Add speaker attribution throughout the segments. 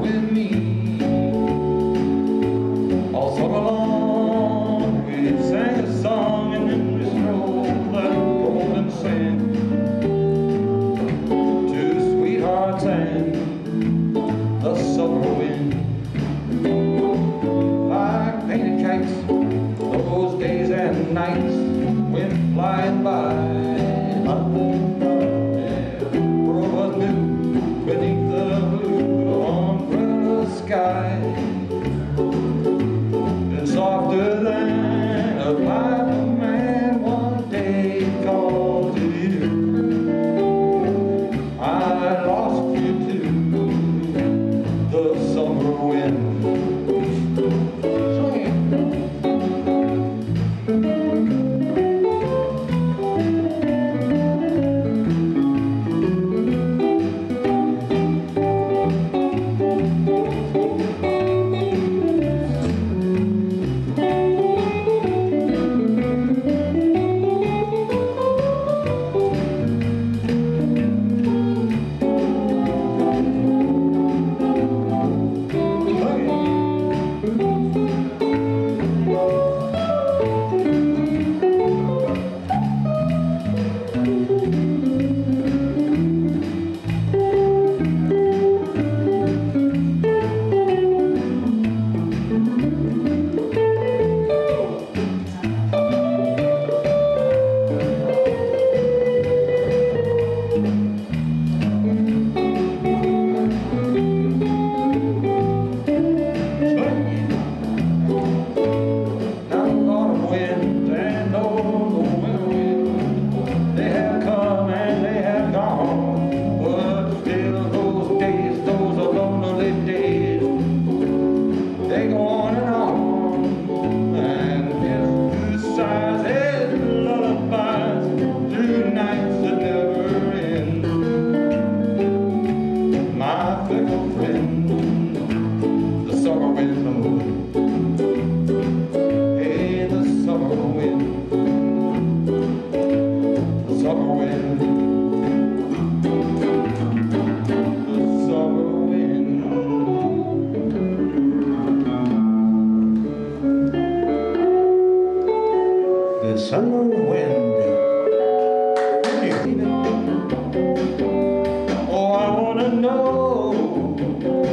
Speaker 1: with me. All summer long we sang a song, and then we strolled that golden sand to sweethearts and the summer wind. Like painted kites, those days and nights went flying by. Beneath the blue umbrella sky, and softer than a pipe a man one day called to you. I lost you to the summer wind. Summer wind. Oh, I wanna know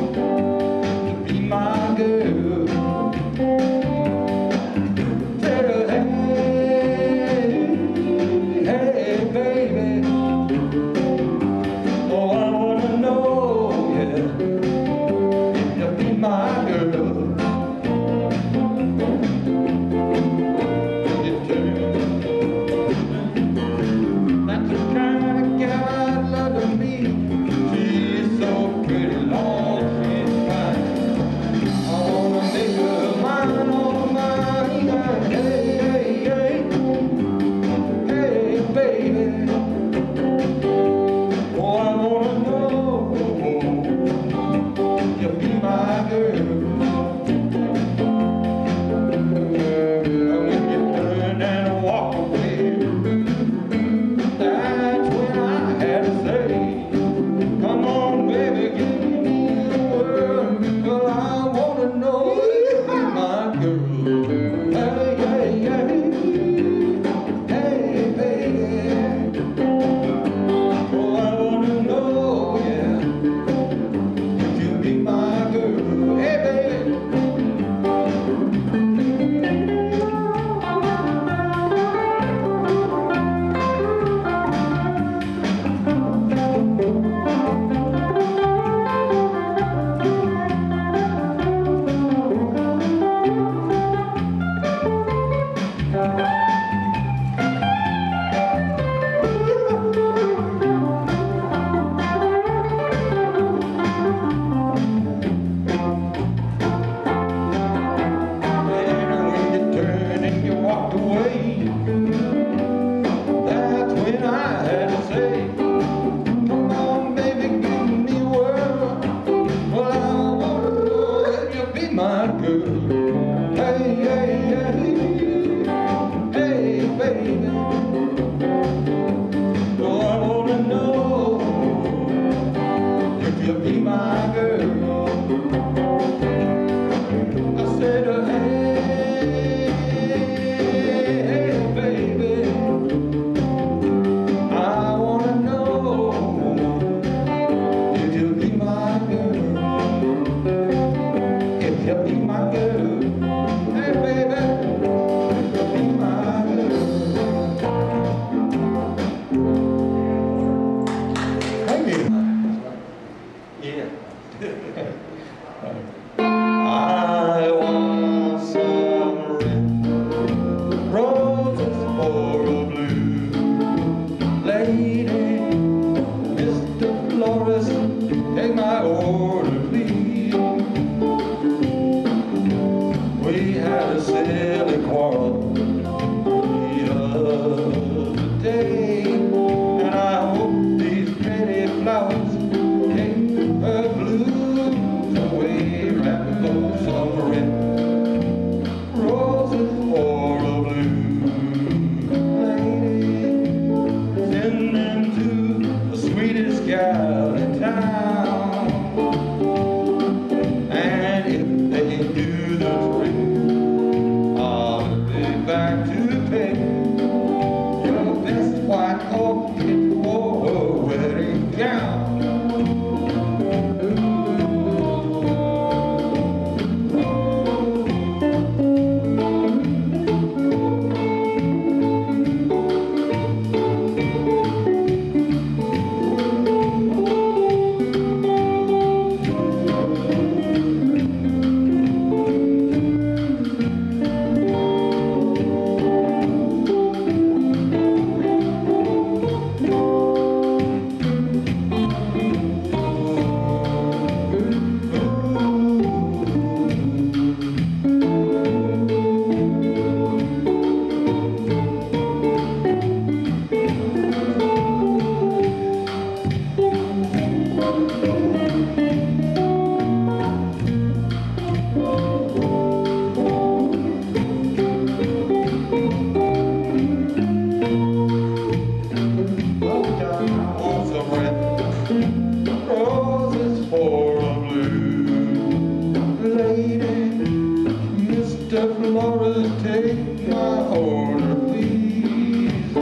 Speaker 1: I want some red roses for a blue lady. Mr. Florist, take my order, please. We had a silly quarrel the other day, and I hope these pretty flowers take her blues away. Wrap some red roses for a blue lady. Send them to the sweetest gal in town, and if they do the trick, I'll be back to pick your best white orchid for a wedding gown. Roses for a blue lady. Mr. Florist, take my order, please.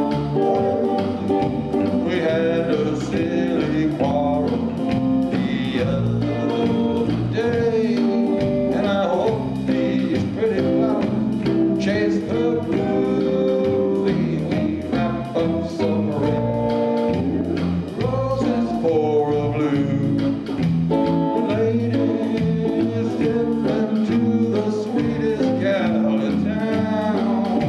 Speaker 1: We had a silly quarrel the other day, and I hope these pretty flowers chase the blues. We wrap up some red roses for a blue lady. Step into the sweetest gal in town,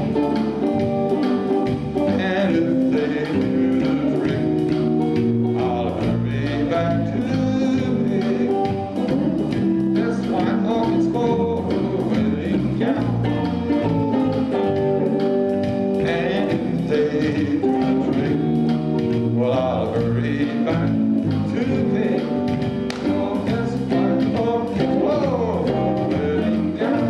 Speaker 1: and if they do the trick, I'll hurry back to pick just white orchids for a wedding gown. And if they do the trick, well, I'll hurry back to pick your best white orchid for a wedding gown.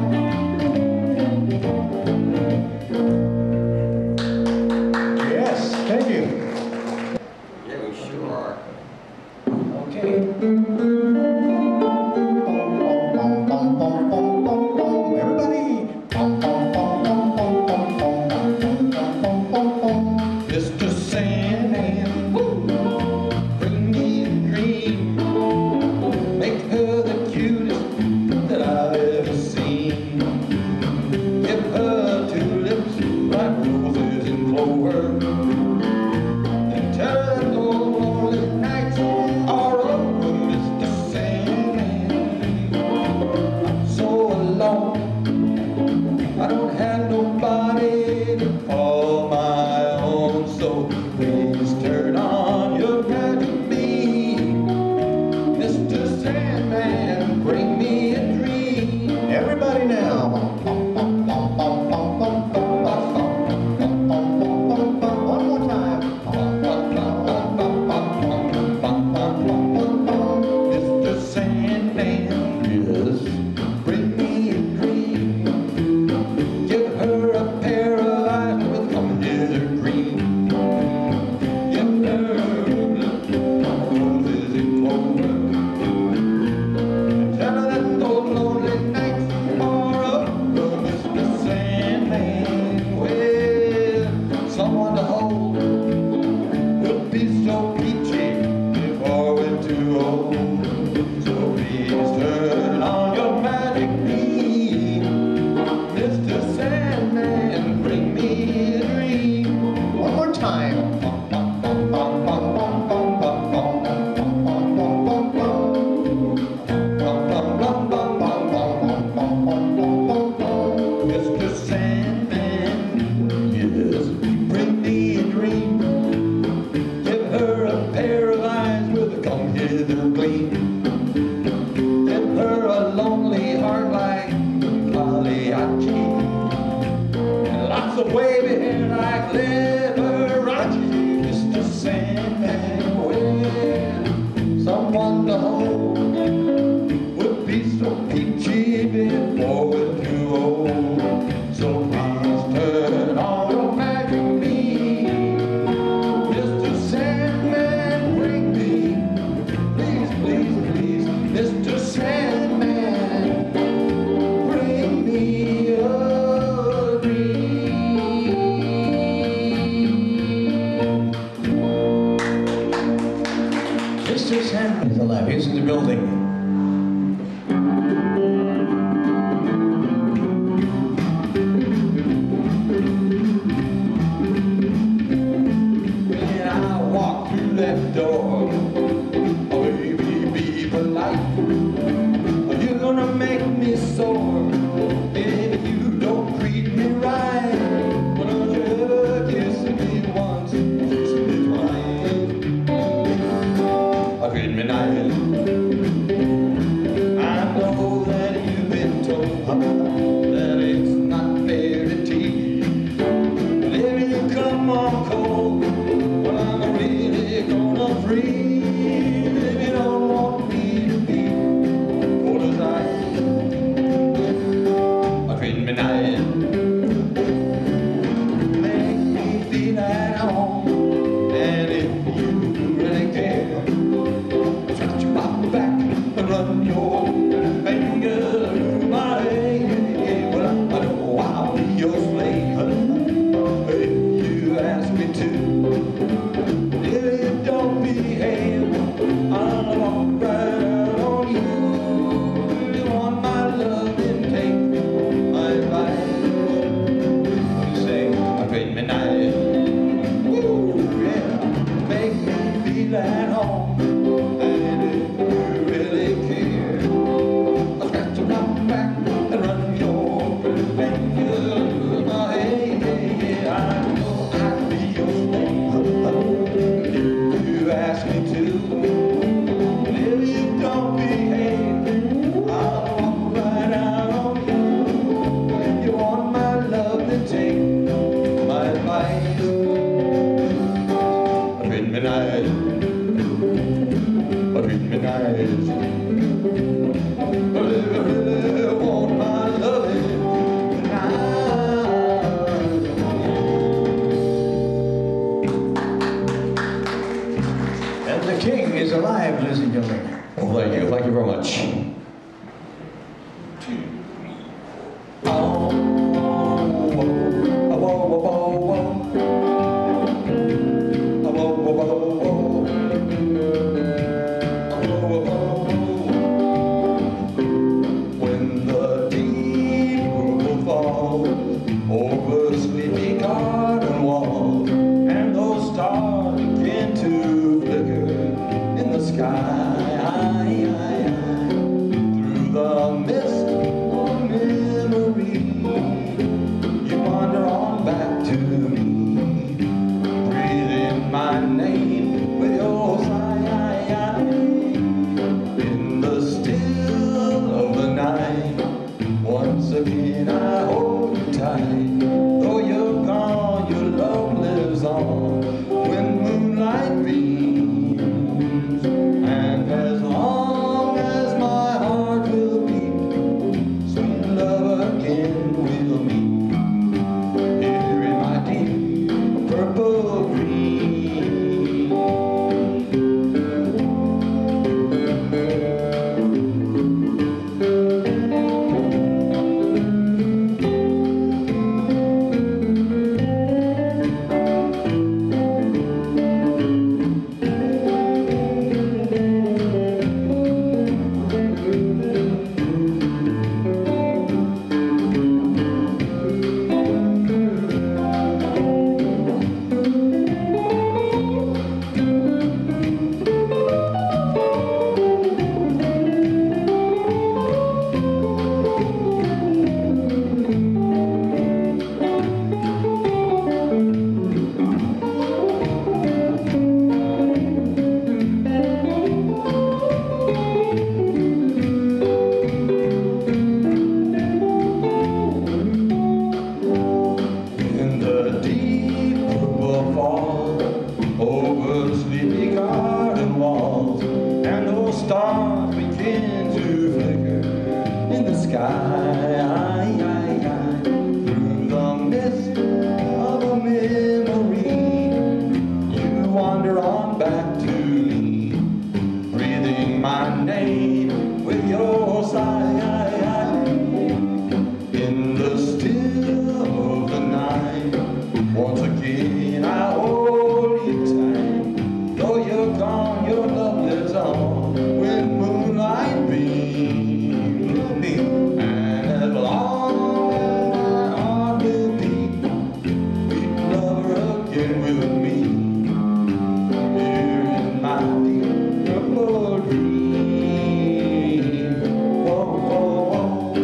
Speaker 2: Yes, thank you.
Speaker 3: Yeah, we sure are.
Speaker 2: Okay. Everybody.
Speaker 1: Mr. Sandman, bring me a dream. Make her the cutest that I've ever seen. Give her tulips like roses in clover, and tell her that those lonely nights are over, Mr. Sandman. I'm so alone, I don't have nobody to call my own, so please turn on your magic beam. Mr. Sandman, bring me a dream.
Speaker 2: Everybody now. One more time.
Speaker 1: Mr. Sandman, yes, bring me a dream. Give her a pair of eyes with computer green. Give her roses in clover, and tell her that those lonely nights are over, Mr. Sandman. Well, someone to hold would be so peachy before we're too old. So please turn on your magic beam. Mr. Sandman, bring me a dream.
Speaker 2: One more time.
Speaker 1: wave your hair like Liberace, Mr. Sandman. Well, someone to hold would be so peachy before we're too old. So please turn on your magic beam, Mr. Sandman, bring me, please, please, please, Mr. Sandman, bring me a dream.
Speaker 2: Mr. Sandman is alive. He's in the building.
Speaker 1: When I walk through that door, oh baby, be polite. You're gonna make me sore if you don't treat me right. Why don't you ever kiss me once, kiss me twice? Treat me nice. I know that you've been told that it's not fair to tease. But if you come on cold, well, I'm really gonna freeze. If you don't want me to be cold as ice, treat me nice. Make me feel at home, and if you really care, touch my back and run your finger through my hair. Well, I know I'll be your slave if you ask me to. If you don't behave, I'll walk right out on you. If you want my love, then take my advice. You say, treat me nice. Woo, yeah, make me feel at home. And if you really care, I'll scratch my back and run your pretty finger through my hair. I know I'd be your slave if you ask me to. And if you don't behave, I'll walk right out on you. If you want my love, then take my advice. Treat me nice. Treat me nice. But if you really want my loving tonight.
Speaker 2: And the king is alive, ladies and gentlemen.
Speaker 3: Well, thank you very much.
Speaker 1: Oh, whoa, whoa, whoa, whoa. Oh, whoa, whoa, whoa, whoa. When the deep purple falls over sleepy garden walls, and those stars begin to flicker in the sky, through the mist of memory, sky, through the mist of a memory, you wander on back to me, breathing my name with your sigh. In the still of the night, once again I hold you tight. Though you're gone, your love lives on with moonlight beams. And as long as my heart will beat, sweet lover again with me, here in my beautiful dream. Whoa, whoa,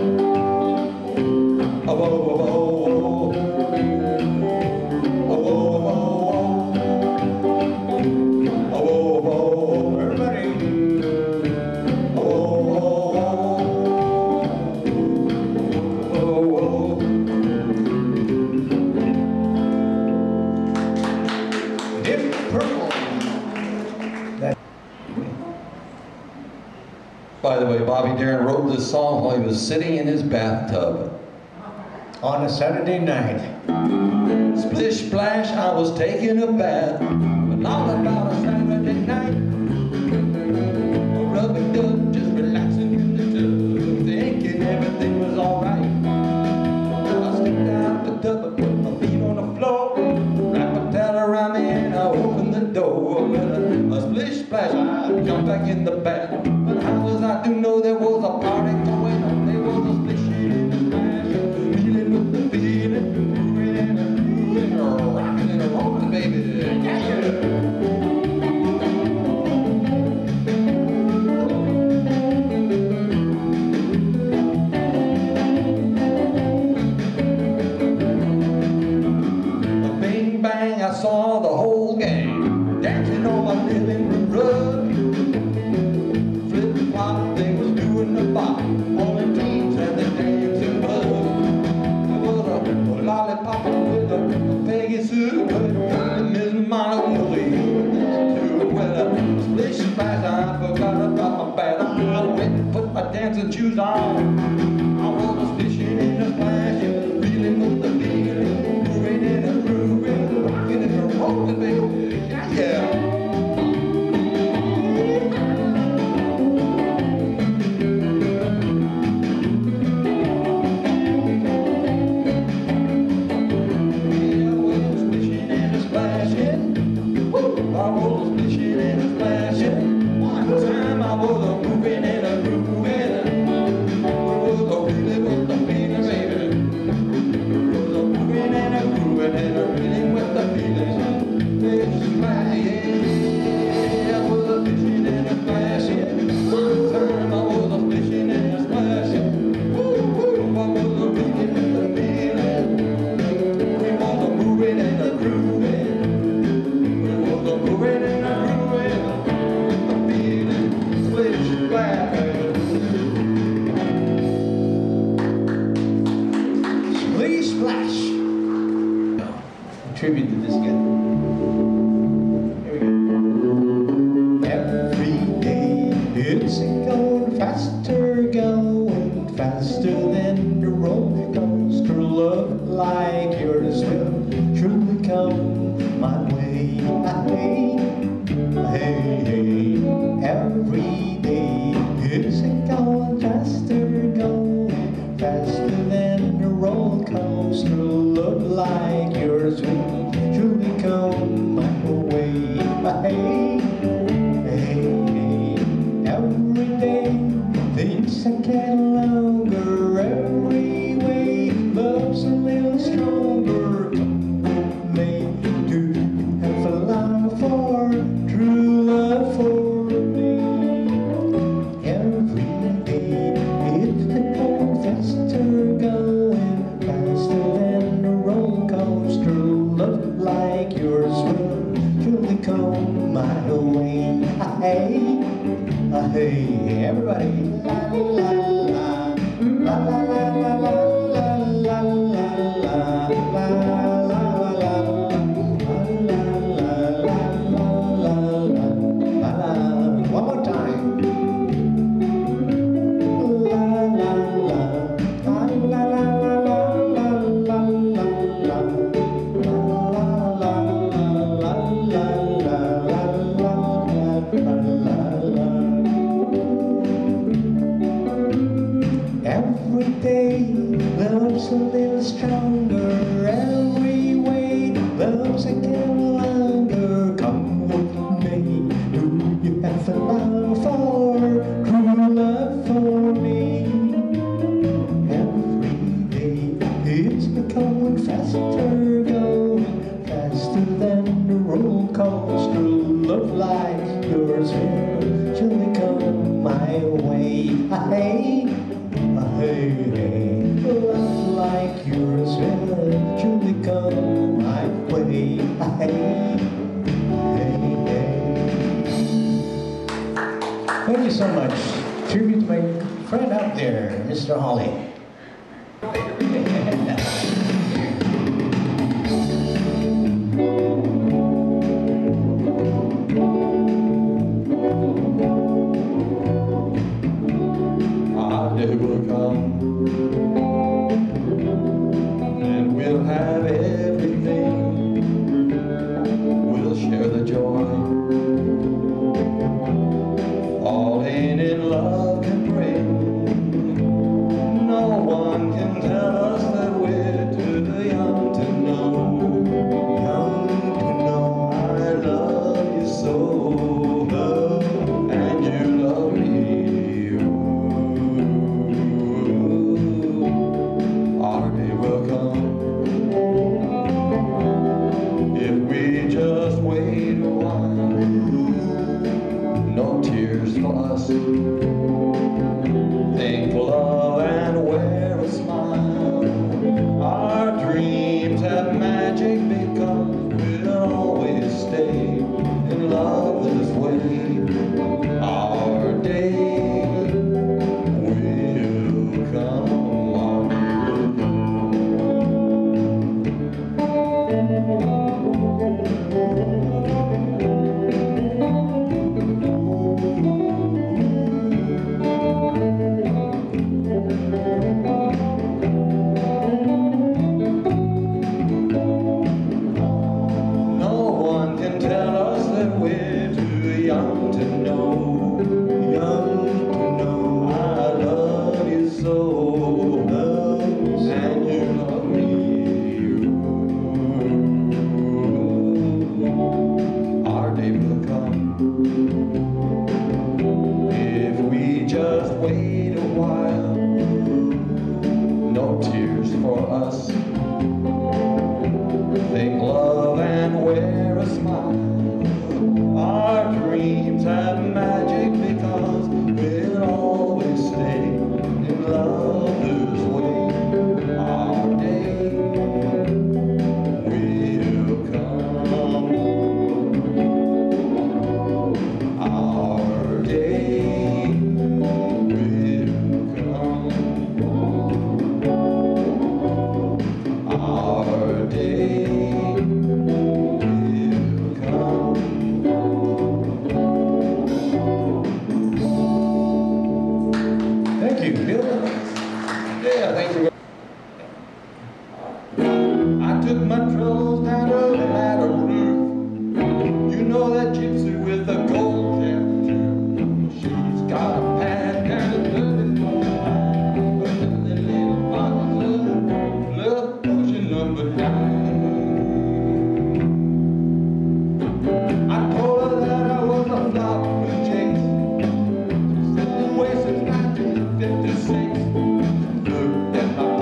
Speaker 1: whoa. Whoa, whoa, whoa. Whoa, whoa, whoa. Whoa, whoa. Everybody. Whoa, whoa, whoa.
Speaker 2: Deep Purple.
Speaker 1: By the way, Bobby Darin wrote this song while he was sitting in his bathtub.
Speaker 2: On a Saturday night.
Speaker 1: Splish splash, I was taking a bath, but all about a Saturday night. Rubbing dub, just relaxing in the tub, thinking everything was alright. I stepped out the tub, I put my feet on the floor, wrapped a towel around me and I opened the door. Well, a splish splash, I jumped back in the bath, but how was I to know there was a party going on? There was a splishing and a splashing, feeling with the feeling, moving and a grooving, a rocking and a rolling, baby. Yeah. Bing bang, I saw the whole gang dancing on my living room rug. Flip flop, they was doing the bop, all the teens had the dancing bug. There was a lollipop with a Peggy Sue, and Miss Monica Willie too. Well, splish splash, I forgot about my bath. I went and put my dancing shoes on. I was splishing and a splashing, reeling with the feeling, moving and a grooving, rocking and a rolling, baby. Yeah, yeah.
Speaker 2: Tribute to this guy. Here we go. Every day it's going faster than the roller coaster. Love like yours will truly come my way. Hey, hey. Every day it's going faster than the roller coaster. Love like yours will truly come my way. Hey, hey, hey. Every day things are getting longer. Every way love's a little stronger. Come with me to have a love for true love for me. Every day it's going faster than a roller coaster. Love like yours will truly come my way. Hey, hey, everybody. La la la la la la la la la la la. One more time. La la la. Every day, love's a little stronger. Every way, love's a little longer. Come with me, do you have a love for true love for me? Every day, it's becoming faster, going faster than the roller coaster. Love like yours will surely come my way. Hey. Hey, hey, love like yours will surely come my way. Hey, hey, hey. Thank you so much. Tribute to my friend out there, Mr. Holly.
Speaker 1: Day will come, and we'll have everything. We'll share the joy. Falling in love can bring. No one can tell us that we're too young to know. Young to know I love you so, and you love me. Our day will come if we just wait a while. No tears for us. Think love and wear a smile. Our dreams have magic because we'll always stay in love this way. Our day will come. Young to know, I love you so, and you love me. Our day will come if we just wait a while. No tears for us. Think love and wear a smile. Our dreams have magic because we'll always stay in love this way. Our day will come. Our day will come. Our day. Yeah, thank you. I took my troubles down to the ladder roof. You know that gypsy with the gold cap. She's got a pad and a dirty line, but the little box love potion number 9. I told her that I was a flop with Chase. She's been away since 1956. Looked at my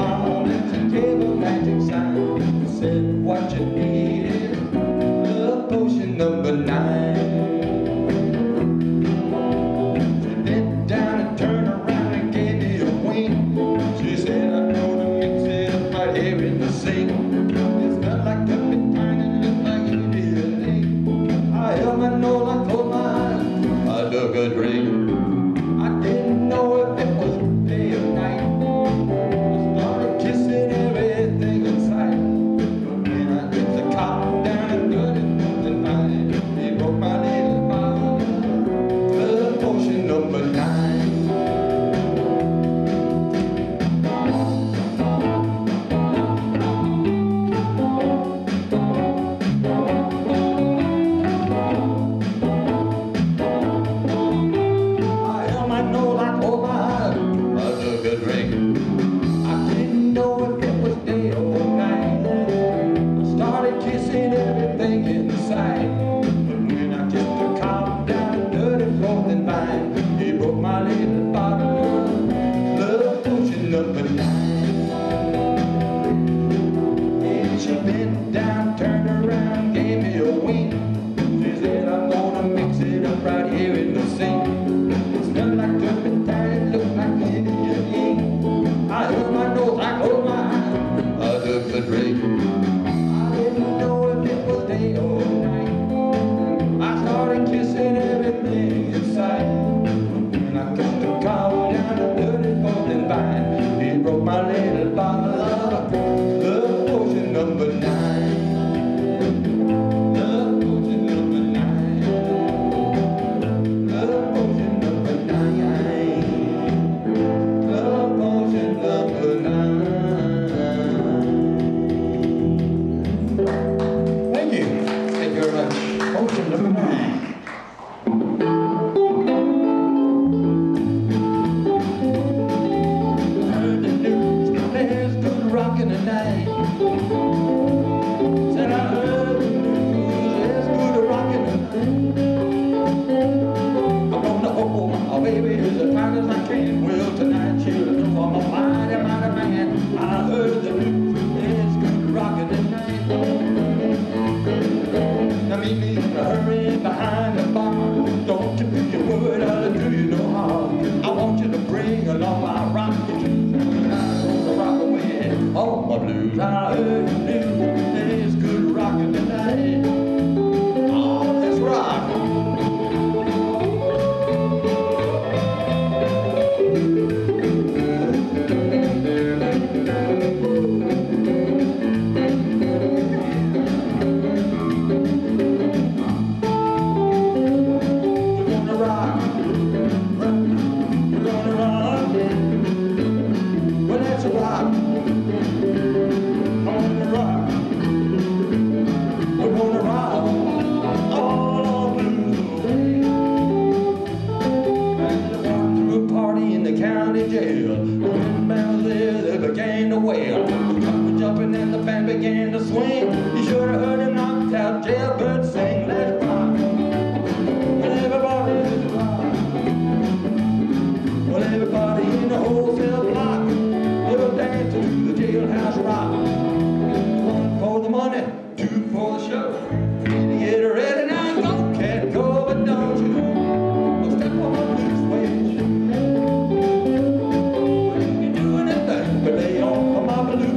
Speaker 1: number 9. And she bent down, turned around, gave me a wink. She said, I'm gonna mix it up right here in the sink. It smelled like turpentine, looked like Indian ink. I held my nose, I closed my eyes, I took the drink. I didn't know if it was day or night. I started kissing everything in sight. And I kissed the cow down a dirty golden vine. He broke my little bottle of love potion number 9. Love potion number 9. Love potion number 9. Love potion number 9.
Speaker 2: Thank you.
Speaker 1: Thank you very much.
Speaker 2: Potion number 9.
Speaker 1: Heard the news, there's good rockin' tonight. Said I heard the news, there's good rockin' tonight. I'm gonna hold my baby as tight as I can. Well, tonight she'll know I'm a mighty, mighty man. I heard the news, there's good rockin' tonight. Now meet me in a hurry behind the bar. Don't you be a word, I'll do you no harm. I want you to bring along my rocket shoes. I'm gonna rock away all my blues. I heard the news, there's good rockin' tonight. Oh, let's rock. Began to swing. You should have heard a knocked out jailbird sing. Let's rock. Well, everybody is rock. Well, everybody in the wholesale block, they were dancing to the jailhouse rock. 1 for the money, 2 for the show. Get ready now, go, can't go, but don't you step on my blue suede shoe. You can do anything but lay off of my blue.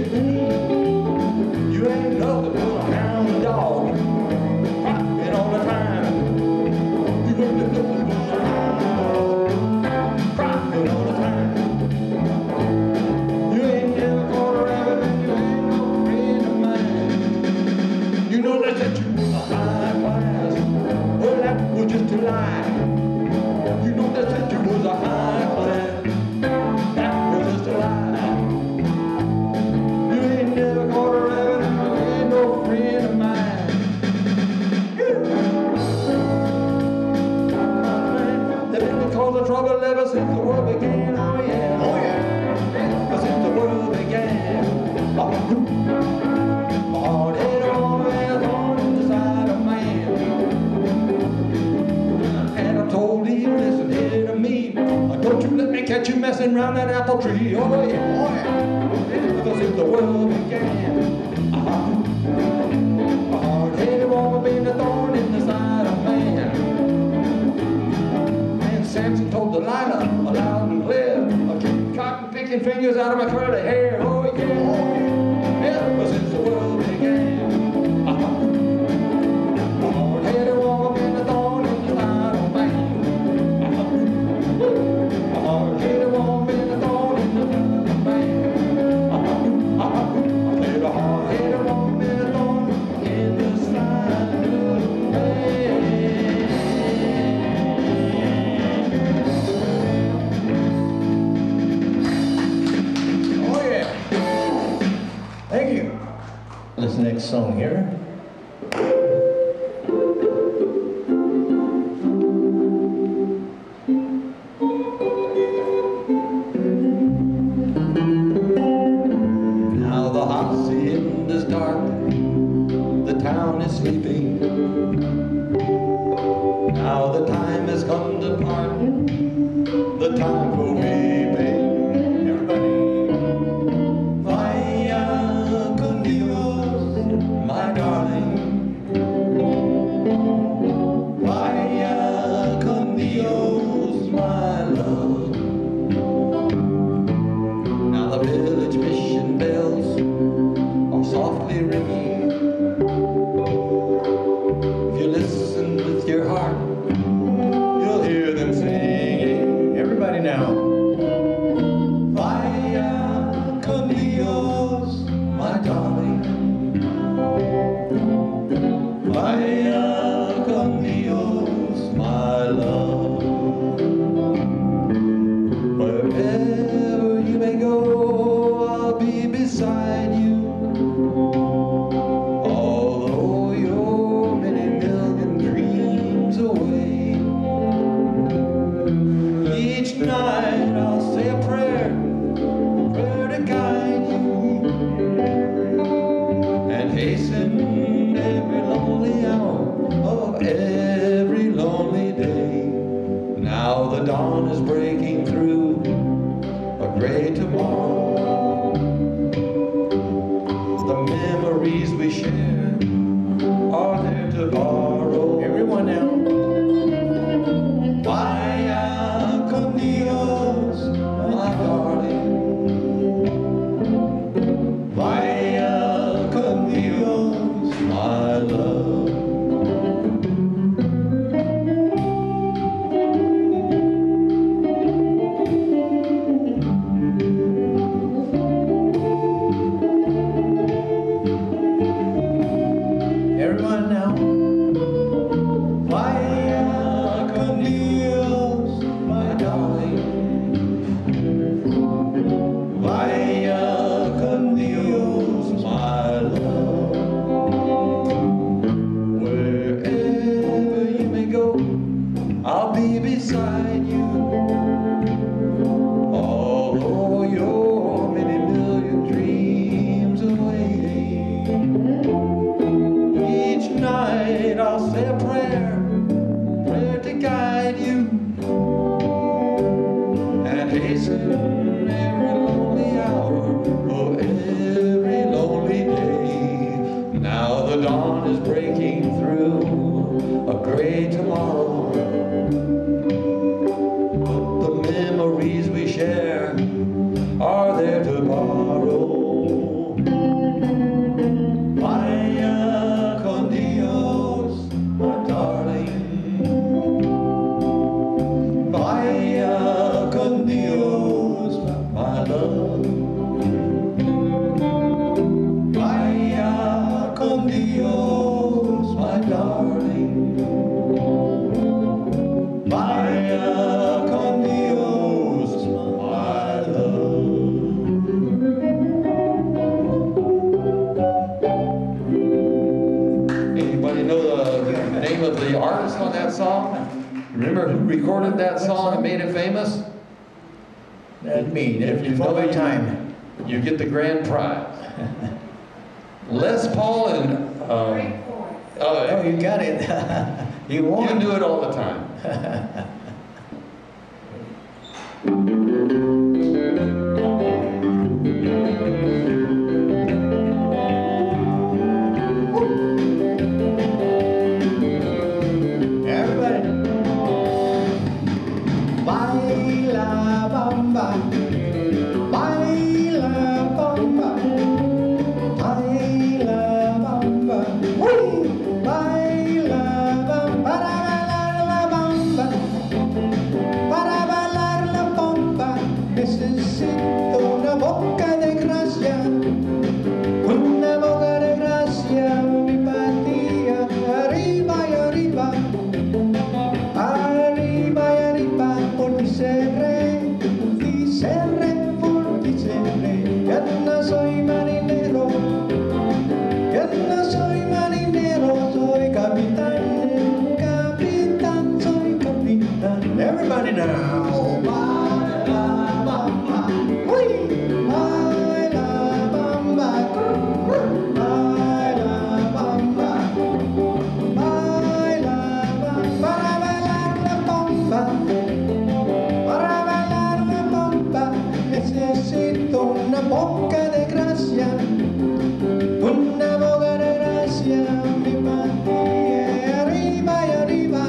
Speaker 1: You ain't nothing but a hound dog, rockin' all the time. You ain't nothing but a hound dog, rockin' all the time. You ain't never caught a rabbit and you ain't no friend of mine. You know they said you was a high class, well that was just a lie. You know they said you was a high class, that was just a lie. You ain't never caught a rabbit and you ain't no friend of mine. They've been the cause of trouble ever since the world began. Oh yeah, oh yeah, ever since the world began. A hard-headed woman and a thorn in the side of man. And I told him, listen here to me, don't you let me catch you messing around that apple tree. Oh yeah, oh yeah, ever since the world began. A hard-headed woman being a thorn in the side of man. And Samson told Delilah, loud and clear, keep cotton picking fingers out of my curly hair. Oh yeah, ever since the world began. A hard-headed woman being a thorn in the side of man. A hard-headed woman being a thorn in the side of man. I said a hard-headed woman being a thorn in the side of man.
Speaker 2: Oh yeah. Thank you. This next song here.
Speaker 1: Now the hacienda is dark, the town is sleeping. Now the time has come to part, the time for weeping. Everybody. gray tomorrow. The memories we share are there to borrow.
Speaker 2: Everyone now.
Speaker 1: Vaya con Dios, my darling. Vaya con Dios, my love.
Speaker 2: Everyone now.
Speaker 1: Vaya con Dios, my darling. Vaya con Dios, my love. Wherever you may go, I'll be beside you. Although you're many million dreams away, each night I'll say a prayer to guide you and hasten every lonely hour of every lonely day. Now the dawn is breaking through a gray tomorrow, but the memories we share are there to borrow. Vaya con Dios, my darling. Vaya con Dios, my love. Vaya con Dios, my darling. Vaya con Dios, my love. Anybody know the name of the artist on that song? Remember who recorded that song and made it famous?
Speaker 2: That's me.
Speaker 1: If you
Speaker 2: Before
Speaker 1: know
Speaker 2: my
Speaker 1: it,
Speaker 2: time.
Speaker 1: you get the grand prize. Les Paul and
Speaker 2: Oh, you got it. You
Speaker 1: you
Speaker 2: won.
Speaker 1: do it all the time.
Speaker 2: Everybody. Baila bamba. Baila bamba. Baila bamba. Uy. Baila bamba. Para bailar la bamba. Necesito una boca de gracia. Una boca de gracia, mi patria, arriba y arriba, arriba y arriba, por ti seré, por ti seré. Ya no soy marinero, ya no soy marinero, soy capitán, capitán, soy capitán. Everybody now. Baila bamba, uy, baila bamba. Baila bamba, baila bamba, para bailar la bamba, para bailar la bamba, necesito una boca de gracia, una boca de gracia, mi patria, arriba y arriba,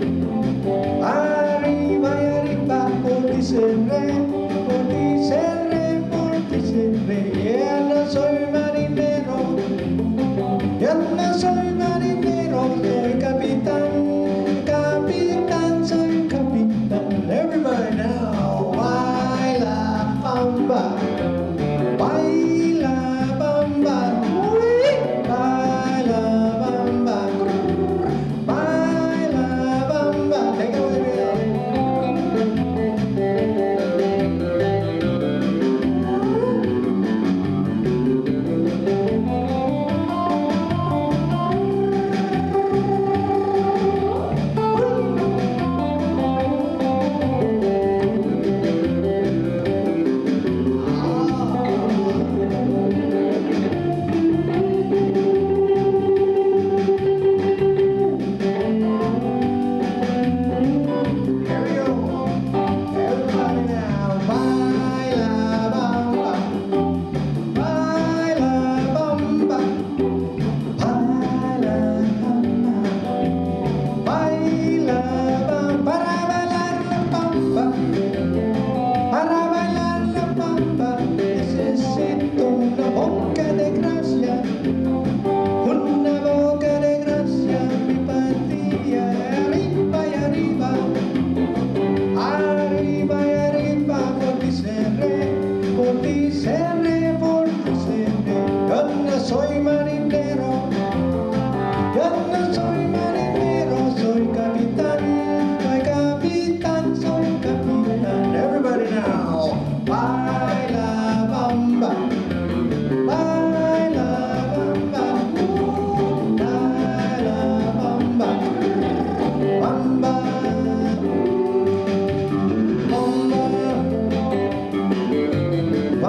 Speaker 2: arriba y arriba, por ti seré, por ti seré, por ti seré. Ya no soy marinero, ya no soy marinero, soy capitán, capitán, soy capitán. Everybody now, baila bamba, baila bamba, uy, baila bamba, baila bamba. Take it away,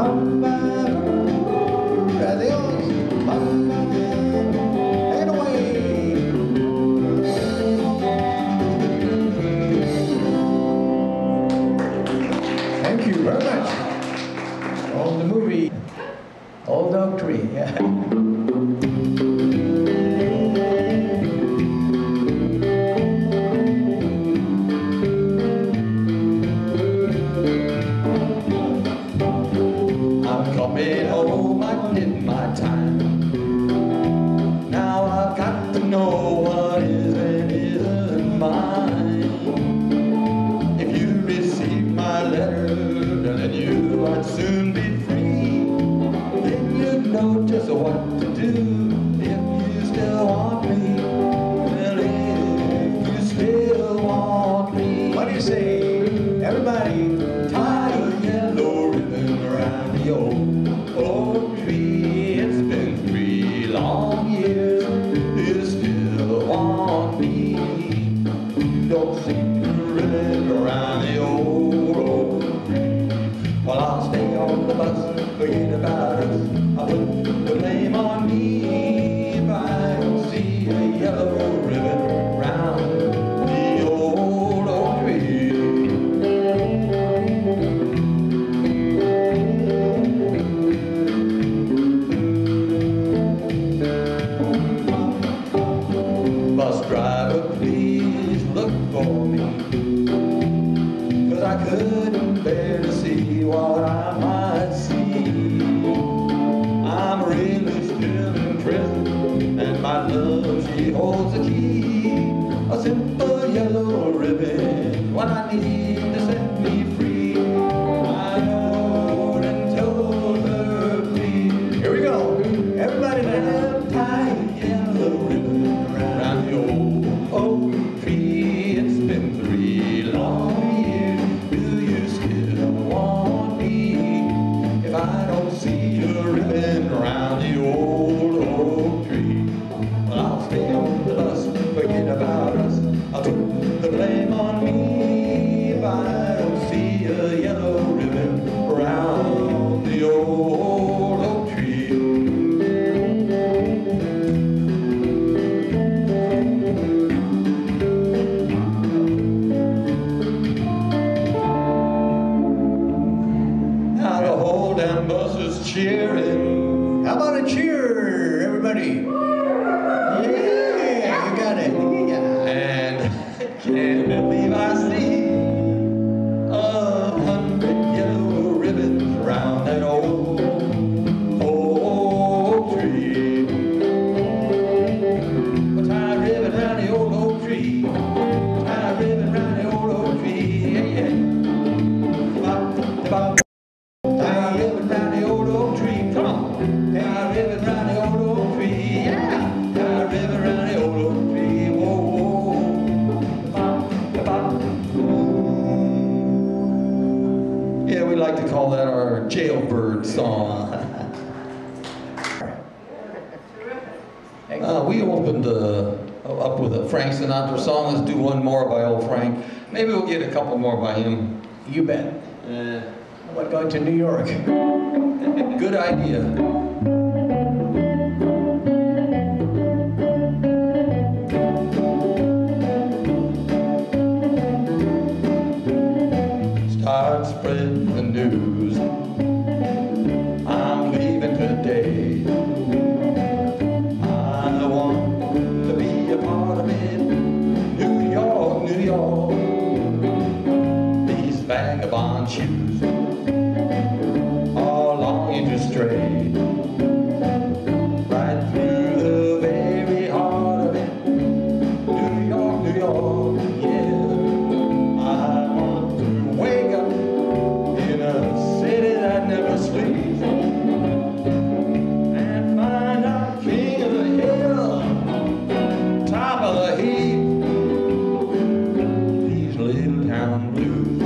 Speaker 2: Mamba, adios, mamba, and away. Thank you very much. On the movie, Old Oak Tree. Yeah.
Speaker 1: Coming home, I did my time. Now I've got to know what is and isn't mine. If you receive my letter, then you I'd soon be free. Then you'd know just what to do if you still want me. Well, if you still want me.
Speaker 2: What do you say, everybody?
Speaker 1: Tie a yellow ribbon around the old tree. It's been 3 long years. You still want me. You don't see the ribbon around the old tree. Well, I'll stay on the bus, forget about us. I'll put the blame on me if I don't see a yellow ribbon around the old oak tree. Bus driver, please look for me, 'cause I couldn't bear to see what I might see. I'm really still in prison, and my love, she holds the key. A simple yellow ribbon, what I need to set me free. I wrote and told her, please.
Speaker 2: Here we go. Everybody now.
Speaker 1: Tie a yellow ribbon around the old oak tree. It's been 3 long years. Do you still want me? If I don't see a ribbon around the old oak tree, well, I'll stay on the bus, forget about us. I'll put the blame on me if I don't see a yellow ribbon around the old oak tree. Now the whole damn bus is cheering.
Speaker 2: How about a cheer, everybody? Yeah, you got it. Yeah.
Speaker 1: And I can't believe I see 100 yellow ribbons around that old tree. Well, tie a ribbon around the old oak tree. Tie a ribbon around the old oak tree. Yeah, yeah. Bop, bop. Tie a ribbon around the old oak tree. Come on. Tie a ribbon around the old oak tree. Yeah. Tie a ribbon around the old oak tree. Whoa, whoa. Bop, bop. Yeah, we like to call that our jailbird song. We opened up with a Frank Sinatra song. Let's do one more by old Frank. Maybe we'll get a couple more by him.
Speaker 2: You bet. How about going to New York?
Speaker 1: Good idea. Start spreading the news. I'm leaving today. I want to be a part of it. New York, New York. These vagabond shoes are longing to stray right through the very heart of it. New York, New York, yeah. I want to wake up in a city that never sleeps and find out king of the hill, top of the heap. These little town blues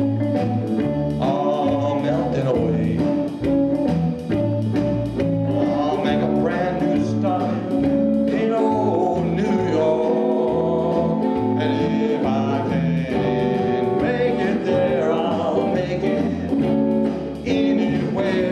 Speaker 1: are melting away. I'll make a brand new start in old New York, and if I can make it there, I'll make it anywhere.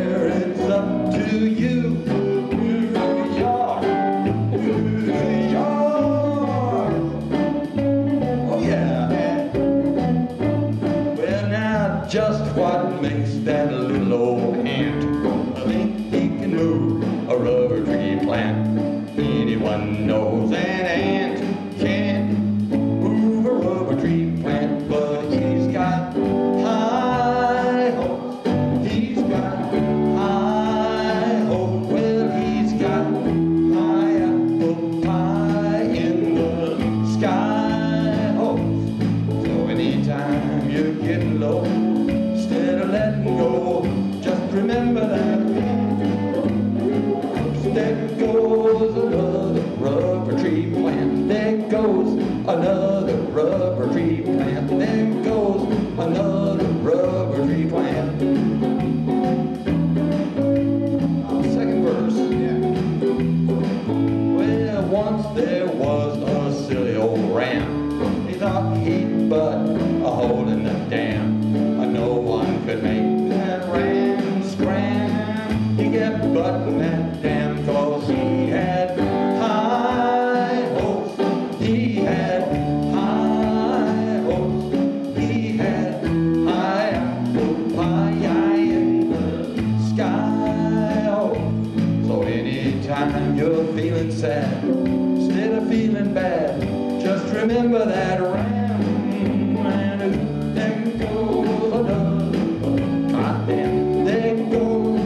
Speaker 1: button that damn, 'cause he had high hopes. He had high hopes. He had high apple pie in the sky. Oh, so anytime you're feeling sad, instead of feeling bad, just remember that ram, and there goes another. Goddamn, there goes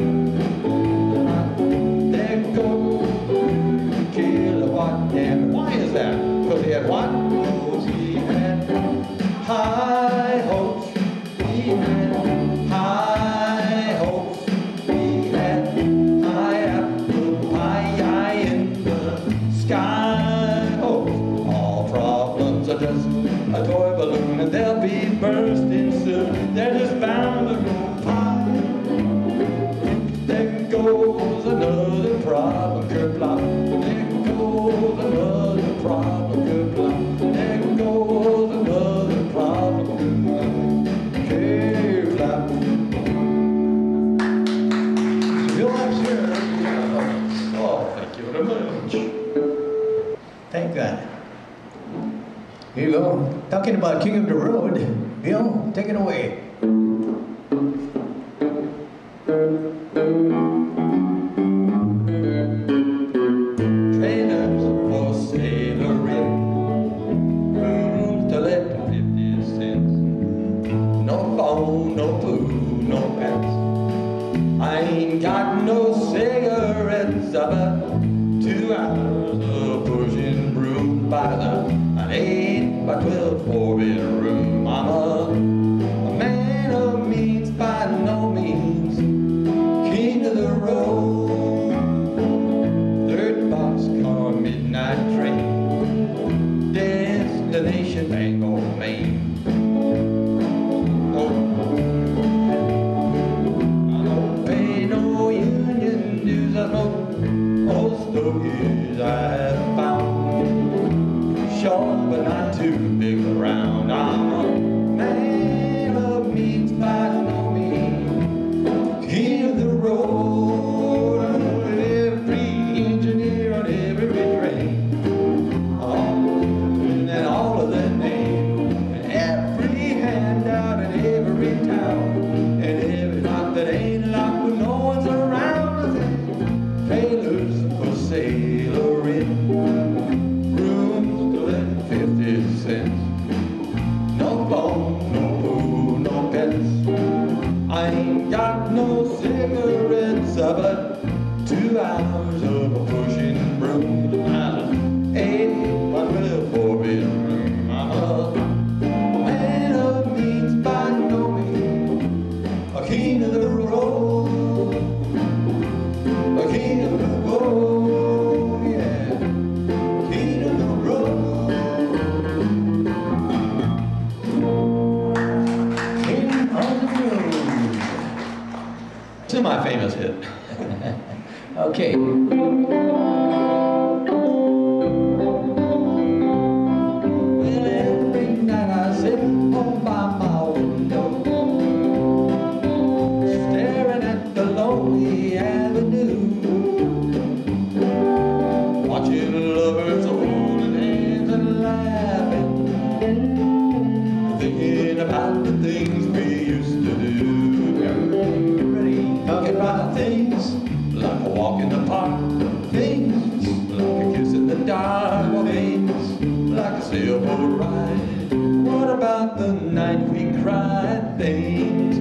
Speaker 1: kilowatt. And why is that? Because he had what? Because he had high hopes. He had high hopes. He had high apple pie in the sky. Oh, all problems are just a toy balloon, and they'll be bursting soon. They're just bound to go pop. There goes another problem, kerplop. There goes another problem, kerplop. There goes another problem, kerplop.
Speaker 2: Bill App's here.
Speaker 1: Oh, thank you very much.
Speaker 2: Thank God. Here you go. Talking about King of the Road. Bill, take it away.
Speaker 1: Trainers for sailoring, room to let 50 cents. No phone, no food, no pets. I ain't got no cigarettes. About 2 hours of pushing broom by an 8 by 12 4-bedroom. I'm a man of means by no means, king of the road. Third boxcar, midnight train, destination Bangor, Maine. Oh, I don't pay no union dues. I smoke old stogies I have found. Short but not too big around. I'm a man of means by no means, king of the road. Every engineer on every train, and all of their names, and every handout in every town, and every lock that ain't locked when no one's around. Trailers for sailoring, rooms to let 50 cents. No phone, no food, no pets. I ain't got no cigarettes, but 2 hours of a pushing broom. I'm an 8 by 12 4-bedroom. I'm a man of means by no means, a king of the road, a king of the road, yeah, king of the road.
Speaker 2: King of the Road.
Speaker 1: Semi-famous hit.
Speaker 2: Okay.
Speaker 1: Well, every night I sit home by my window, staring at the lonely avenue, watching lovers holding hands and laughing, thinking about the things we used to do.
Speaker 2: Ready?
Speaker 1: Talking about things like a walk in the park, things like a kiss in the dark, or things like a sailboat ride. What about the night we cried? Things